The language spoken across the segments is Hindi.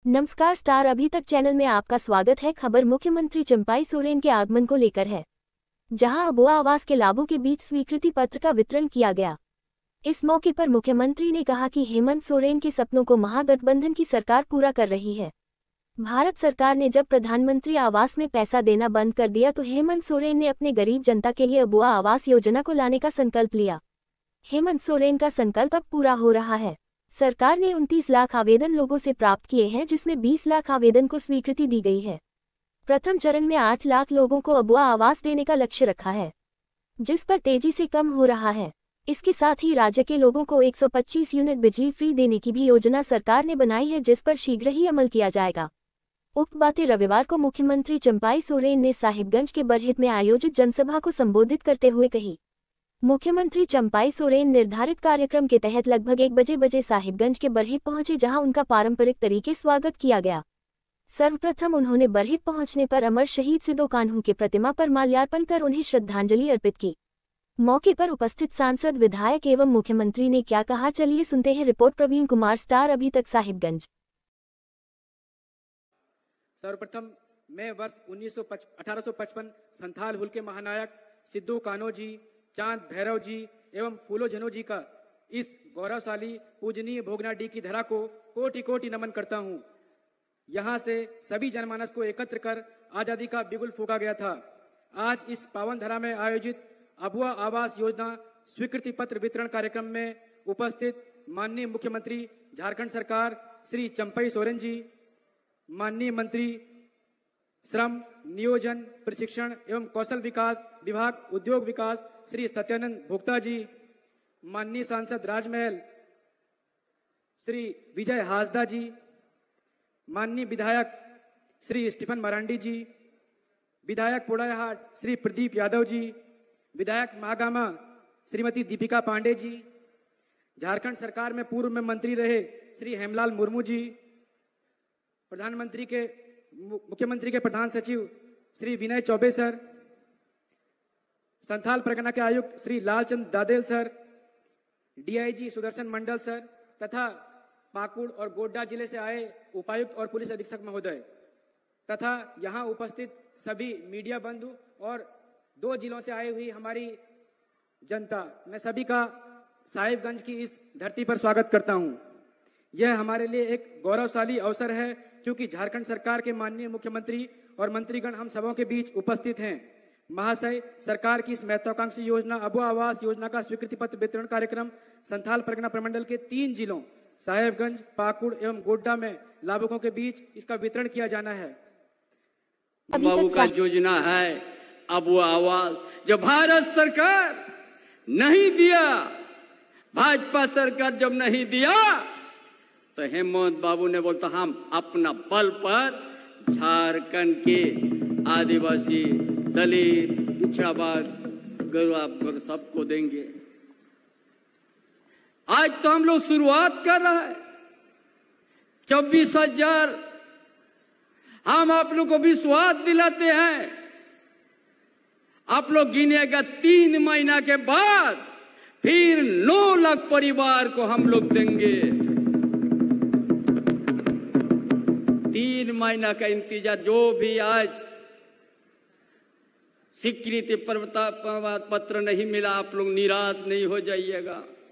नमस्कार स्टार अभी तक चैनल में आपका स्वागत है। खबर मुख्यमंत्री चंपाई सोरेन के आगमन को लेकर है, जहां अबुआ आवास के लाभों के बीच स्वीकृति पत्र का वितरण किया गया। इस मौके पर मुख्यमंत्री ने कहा कि हेमंत सोरेन के सपनों को महागठबंधन की सरकार पूरा कर रही है। भारत सरकार ने जब प्रधानमंत्री आवास में पैसा देना बंद कर दिया तो हेमंत सोरेन ने अपने गरीब जनता के लिए अबुआ आवास योजना को लाने का संकल्प लिया। हेमंत सोरेन का संकल्प अब पूरा हो रहा है। सरकार ने 29 लाख आवेदन लोगों से प्राप्त किए हैं, जिसमें 20 लाख आवेदन को स्वीकृति दी गई है। प्रथम चरण में 8 लाख लोगों को अबुआ आवास देने का लक्ष्य रखा है, जिस पर तेजी से कम हो रहा है। इसके साथ ही राज्य के लोगों को 125 यूनिट बिजली फ्री देने की भी योजना सरकार ने बनाई है, जिस पर शीघ्र ही अमल किया जाएगा। उक्त बातें रविवार को मुख्यमंत्री चंपाई सोरेन ने साहिबगंज के बरहिट में आयोजित जनसभा को संबोधित करते हुए कही। मुख्यमंत्री चंपाई सोरेन निर्धारित कार्यक्रम के तहत लगभग 1 बजे साहिबगंज के बरहिट पहुंचे, जहां उनका पारंपरिक तरीके स्वागत किया गया। सर्वप्रथम उन्होंने बरहिट पहुंचने पर अमर शहीद सिदो कान्हू के प्रतिमा पर माल्यार्पण कर उन्हें श्रद्धांजलि अर्पित की। मौके पर उपस्थित सांसद, विधायक एवं मुख्यमंत्री ने क्या कहा, चलिए सुनते हैं। रिपोर्ट प्रवीण कुमार, स्टार अभी तक, साहिबगंज। सर्वप्रथम मैं वर्ष 1855 संथाल हुल के महानायक सिद्धू कान्हू जी, चांद भैरव जी एवं फूलो झनो जी का इस गौरवशाली पूजनीय भोगनाडीह की धरा को कोटि कोटि नमन करता हूं। यहां से सभी जनमानस को एकत्र कर आजादी का बिगुल फूंका गया था। आज इस पावन धरा में आयोजित अबुआ आवास योजना स्वीकृति पत्र वितरण कार्यक्रम में उपस्थित माननीय मुख्यमंत्री झारखंड सरकार श्री चंपाई सोरेन जी, माननीय मंत्री श्रम, नियोजन, प्रशिक्षण एवं कौशल विकास विभाग, उद्योग विकास श्री सत्यानंद भोक्ता जी, माननीय सांसद राजमहल श्री विजय हासदा जी, माननीय विधायक श्री स्टीफन मरांडी जी, विधायक पोड़ाहाट श्री प्रदीप यादव जी, विधायक महागामा श्रीमती दीपिका पांडे जी, झारखंड सरकार में पूर्व में मंत्री रहे श्री हेमलाल मुर्मू जी, मुख्यमंत्री के प्रधान सचिव श्री विनय चौबे सर, संथाल परगना के आयुक्त Shri Lalchand Dadel sir, DIG Sudarshan Mandal sir तथा पाकुड़ और गोड्डा जिले से आए उपायुक्त और पुलिस अधीक्षक महोदय तथा यहां उपस्थित सभी मीडिया बंधु और 2 जिलों से आई हुई हमारी जनता, मैं सभी का साहिबगंज की इस धरती पर स्वागत करता हूं। यह हमारे लिए एक गौरवशाली अवसर है, क्योंकि झारखंड सरकार के माननीय मुख्यमंत्री और मंत्रीगण हम सबों के बीच उपस्थित हैं। महाशय, सरकार की इस महत्वाकांक्षी योजना अबुआ आवास योजना का स्वीकृति पत्र वितरण कार्यक्रम संथाल परगना प्रमंडल के 3 जिलों साहेबगंज, पाकुड़ एवं गोड्डा में लाभुकों के बीच इसका वितरण किया जाना है। बाबू का योजना है अबुआ आवास, जो भारत सरकार नहीं दिया, भाजपा सरकार जब नहीं दिया तो हेमंत बाबू ने बोलता हम अपना बल पर झारखंड के आदिवासी, दलित, पिछड़ा वर्ग, गरीब सबको देंगे। आज तो हम लोग शुरुआत कर रहे हैं। 24,000 हम आप लोग को विश्वास दिलाते हैं। आप लोग गिनेगा 3 महीना के बाद फिर 9 लाख परिवार को हम लोग देंगे। 3 महीना का इंतजार। जो भी आज स्वीकृति पत्र नहीं मिला, आप लोग निराश नहीं हो जाइएगा।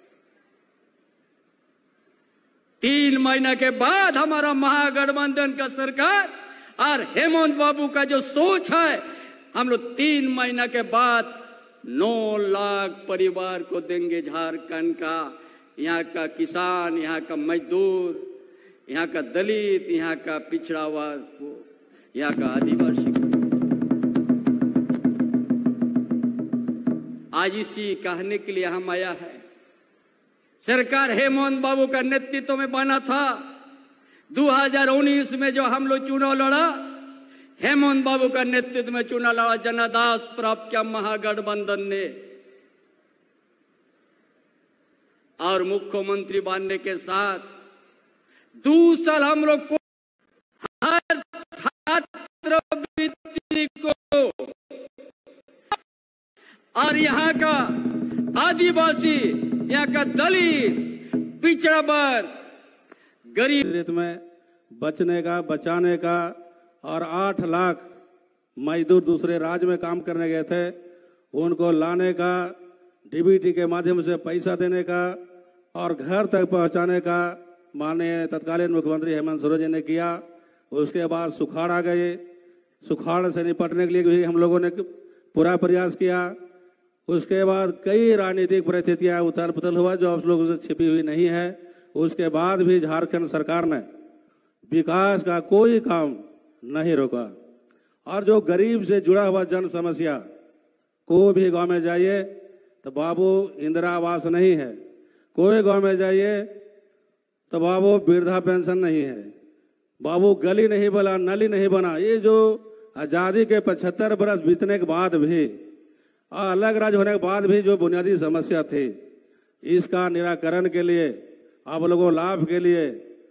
3 महीना के बाद हमारा महागठबंधन का सरकार और हेमंत बाबू का जो सोच है, हम लोग 3 महीना के बाद 9 लाख परिवार को देंगे। झारखंड का, यहाँ का किसान, यहाँ का मजदूर, यहाँ का दलित, यहाँ का पिछड़ा वर्ग को, यहाँ का आदिवासी को। आज इसी कहने के लिए हम आया है। सरकार हेमंत बाबू का नेतृत्व में बना था। 2019 में जो हम लोग चुनाव लड़ा, हेमंत बाबू का नेतृत्व में चुनाव लड़ा, जनादेश प्राप्त किया महागठबंधन ने। और मुख्यमंत्री बनने के साथ 2 साल हम लोग को हर छात्रवृत्ति को और यहाँ का आदिवासी, यहाँ का दलित, पिछड़ा वर्ग, गरीब में बचने का, बचाने का, और 8 लाख मजदूर दूसरे राज्य में काम करने गए थे उनको लाने का, डीबीटी के माध्यम से पैसा देने का और घर तक पहुंचाने का माननीय तत्कालीन मुख्यमंत्री हेमंत सोरेन जी ने किया। उसके बाद सुखाड़ आ गए, सुखाड़ से निपटने के लिए भी हम लोगों ने पूरा प्रयास किया। उसके बाद कई राजनीतिक परिस्थितियां उथल पुथल हुआ जो आप लोगों से छिपी हुई नहीं है। उसके बाद भी झारखंड सरकार ने विकास का कोई काम नहीं रोका। और जो गरीब से जुड़ा हुआ जन समस्या, कोई भी गांव में जाइए तो बाबू इंदिरा आवास नहीं है, कोई गांव में जाइए तो बाबू वृद्धा पेंशन नहीं है, बाबू गली नहीं बना, नली नहीं बना। ये जो आजादी के 75 बरस बीतने के बाद भी, अलग राज्य होने के बाद भी जो बुनियादी समस्या थी, इसका निराकरण के लिए, आप लोगों लाभ के लिए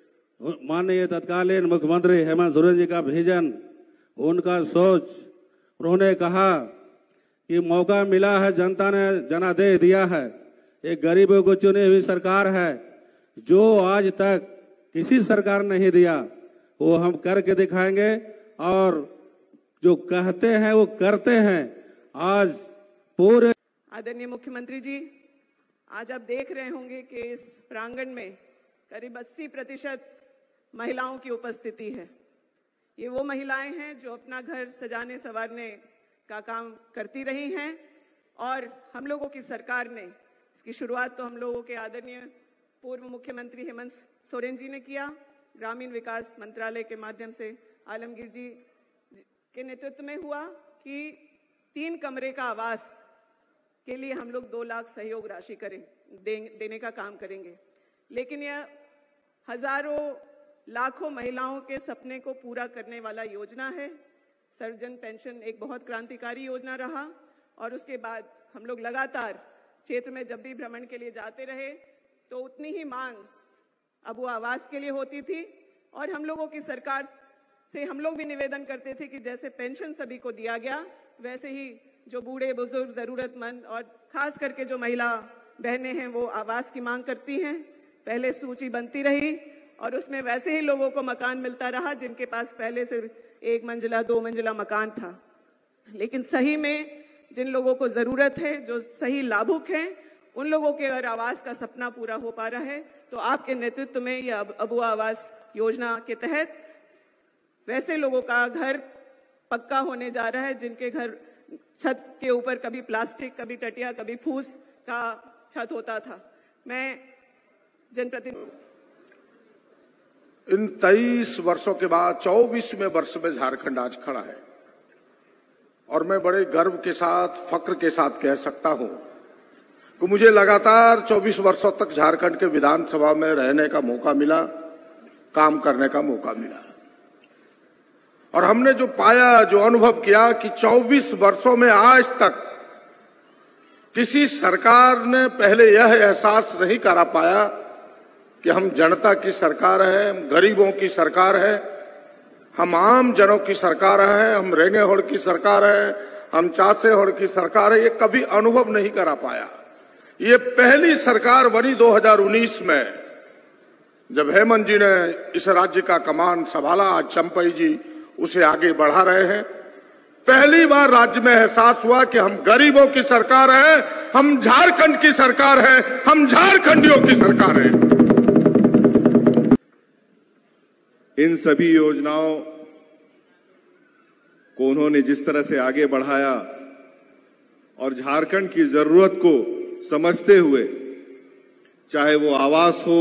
माननीय तत्कालीन मुख्यमंत्री हेमंत सोरेन जी का विजन, उनका सोच, उन्होंने कहा कि मौका मिला है, जनता ने जनादेश दिया है, एक गरीबों को चुनी हुई सरकार है, जो आज तक किसी सरकार ने नहीं दिया वो हम करके दिखाएंगे और जो कहते हैं वो करते हैं। आज पूरे आदरणीय मुख्यमंत्री जी, आज आप देख रहे होंगे कि इस प्रांगण में करीब 80% महिलाओं की उपस्थिति है। ये वो महिलाएं हैं जो अपना घर सजाने संवारने का काम करती रही हैं और हम लोगों की सरकार ने इसकी शुरुआत तो हम लोगों के आदरणीय पूर्व मुख्यमंत्री हेमंत सोरेन जी ने किया। ग्रामीण विकास मंत्रालय के माध्यम से आलमगीर जी के नेतृत्व में हुआ कि 3 कमरे का आवास के लिए हम लोग 2 लाख सहयोग राशि देने का काम करेंगे। लेकिन यह हजारों लाखों महिलाओं के सपने को पूरा करने वाला योजना है। सर्वजन पेंशन एक बहुत क्रांतिकारी योजना रहा और उसके बाद हम लोग लगातार क्षेत्र में जब भी भ्रमण के लिए जाते रहे तो उतनी ही मांग अब आवास के लिए होती थी और हम लोगों की सरकार से हम लोग भी निवेदन करते थे कि जैसे पेंशन सभी को दिया गया वैसे ही जो बूढ़े बुजुर्ग जरूरतमंद और खास करके जो महिला बहनें हैं वो आवास की मांग करती हैं। पहले सूची बनती रही और उसमें वैसे ही लोगों को मकान मिलता रहा जिनके पास पहले से 1 मंजिला 2 मंजिला मकान था। लेकिन सही में जिन लोगों को जरूरत है, जो सही लाभुक हैं, उन लोगों के अगर आवास का सपना पूरा हो पा रहा है तो आपके नेतृत्व में यह अबुआ आवास योजना के तहत वैसे लोगों का घर पक्का होने जा रहा है जिनके घर छत के ऊपर कभी प्लास्टिक, कभी टटिया, कभी फूस का छत होता था। मैं जनप्रतिनिधि इन 23 वर्षों के बाद 24वें वर्ष में झारखंड आज खड़ा है और मैं बड़े गर्व के साथ, फक्र के साथ कह सकता हूं कि मुझे लगातार 24 वर्षों तक झारखंड के विधानसभा में रहने का मौका मिला, काम करने का मौका मिला और हमने जो पाया, जो अनुभव किया कि 24 वर्षों में आज तक किसी सरकार ने पहले यह एहसास नहीं करा पाया कि हम जनता की सरकार है, हम गरीबों की सरकार है, हम आम जनों की सरकार है, हम रेंगे होड़ की सरकार है, हम चासे होड़ की सरकार है। ये कभी अनुभव नहीं करा पाया। ये पहली सरकार बनी 2019 में जब हेमंत जी ने इस राज्य का कमान संभाला। आज चंपई जी उसे आगे बढ़ा रहे हैं। पहली बार राज्य में एहसास हुआ कि हम गरीबों की सरकार है, हम झारखंड की सरकार है, हम झारखंडियों की सरकार है। इन सभी योजनाओं को उन्होंने जिस तरह से आगे बढ़ाया और झारखंड की जरूरत को समझते हुए, चाहे वो आवास हो,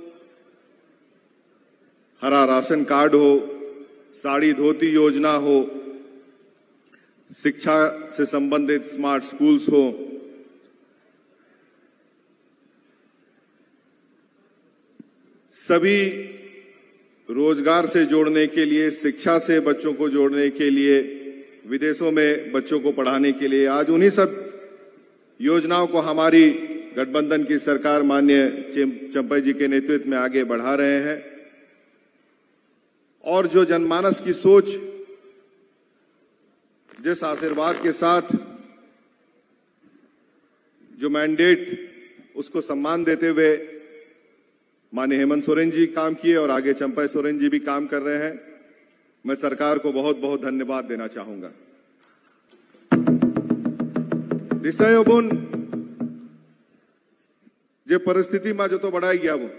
हरा राशन कार्ड हो, साड़ी धोती योजना हो, शिक्षा से संबंधित स्मार्ट स्कूल्स हो, सभी रोजगार से जोड़ने के लिए, शिक्षा से बच्चों को जोड़ने के लिए, विदेशों में बच्चों को पढ़ाने के लिए, आज उन्हीं सब योजनाओं को हमारी गठबंधन की सरकार माननीय चंपई जी के नेतृत्व में आगे बढ़ा रहे हैं। और जो जनमानस की सोच, जिस आशीर्वाद के साथ जो मैंडेट, उसको सम्मान देते हुए माननीय हेमंत सोरेन जी काम किए और आगे चंपा सोरेन जी भी काम कर रहे हैं। मैं सरकार को बहुत बहुत धन्यवाद देना चाहूंगा। दिशायोबुन जे परिस्थिति में जो तो बढ़ाई गया वो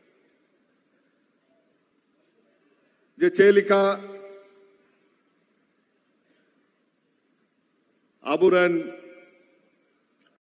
जे चेलिका आबुरन